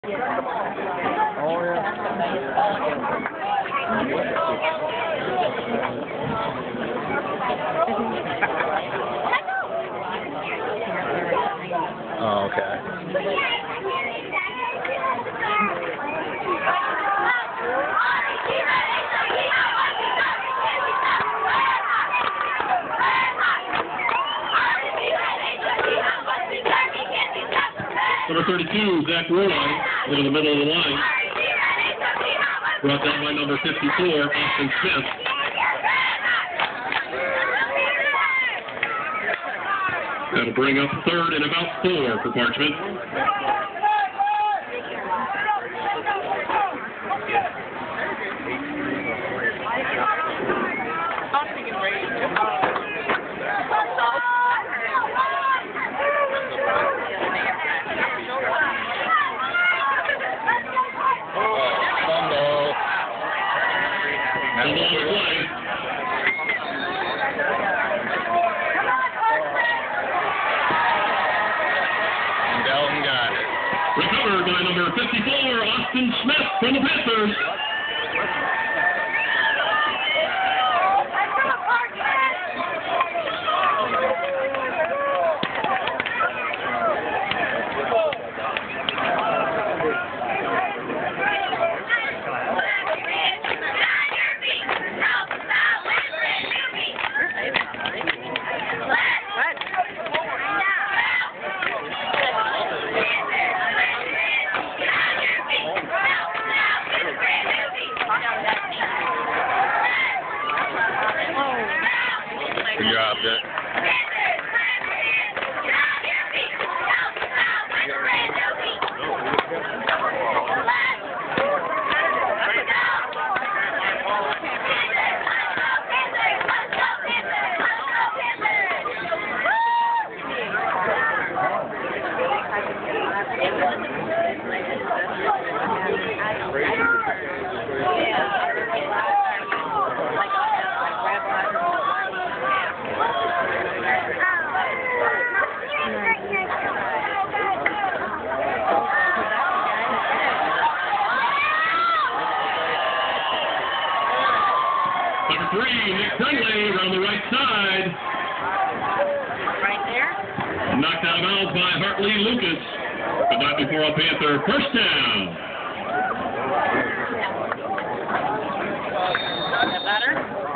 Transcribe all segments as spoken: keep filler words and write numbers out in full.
Oh, yeah. Oh, okay. Number thirty-two, Zach Roy, into the middle of the line. Brought down by number fifty-four, Austin Smith. That'll bring up third and about four for Parchment. Delton got it. Recovered by number fifty-four, Austin Smith from the Panthers. Good job, Dick. Number three, Nick Friendly around the right side. Right there. Knocked out of bounds by Hartley Lucas. But not before a Panther first down. Is that better?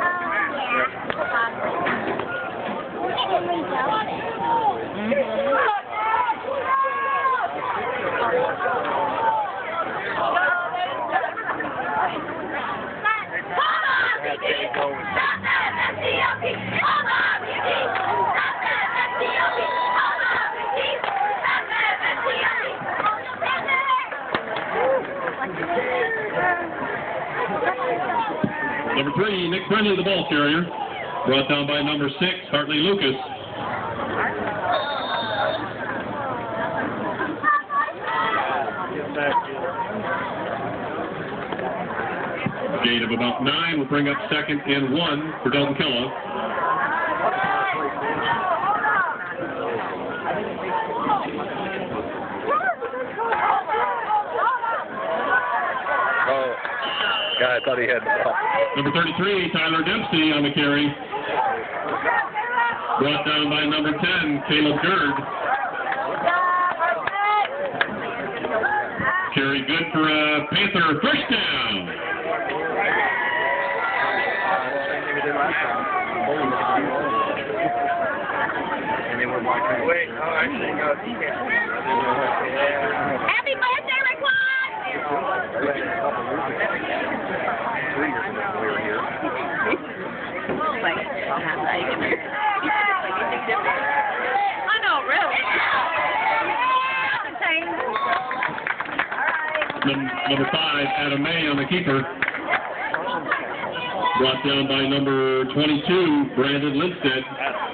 Number three, Nick Friendly, the ball carrier. Brought down by number six, Hartley Lucas. Gain of about nine will bring up second and one for Delton Kellogg. Oh, God, I thought he had the ball. Number thirty-three, Tyler Dempsey on the carry. Brought down by number ten, Caleb Gerd. Carry good for a Panther first down. Wait, oh, actually, no. Happy birthday, Raquan! I know, really. Num number five, Adam May on the keeper. Brought down by number twenty-two, Brandon Lindstedt.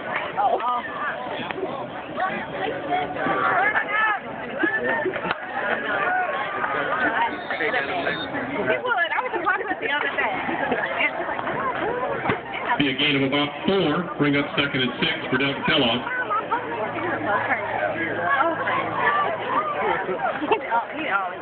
Be a gain of about four. Bring up second and six for Delton Kellogg. He always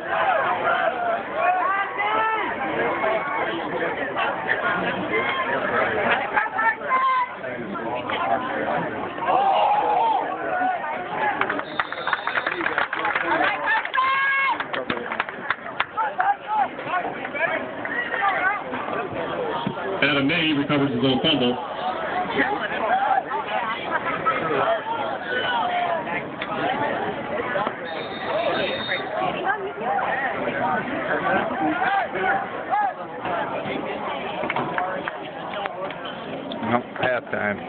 Adam May recovers his own fumble. Nope, halftime.